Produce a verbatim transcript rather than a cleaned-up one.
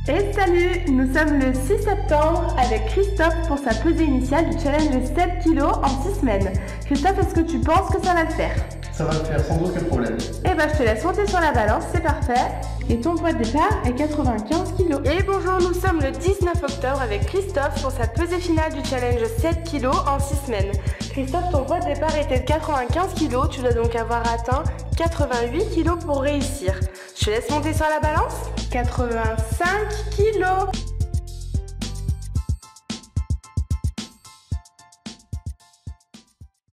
Et salut, nous sommes le six septembre avec Christophe pour sa pesée initiale du challenge sept kilos en six semaines. Christophe, est-ce que tu penses que ça va le faire? Ça va le faire sans aucun problème. Eh ben je te laisse monter sur la balance, c'est parfait. Et ton poids de départ est quatre-vingt-quinze kilos. Et bonjour, nous sommes le dix-neuf octobre avec Christophe pour sa pesée finale du challenge sept kilos en six semaines. Christophe, ton poids de départ était de quatre-vingt-quinze kilos, tu dois donc avoir atteint quatre-vingt-huit kilos pour réussir. Je te laisse monter sur la balance. quatre-vingt-cinq kilos.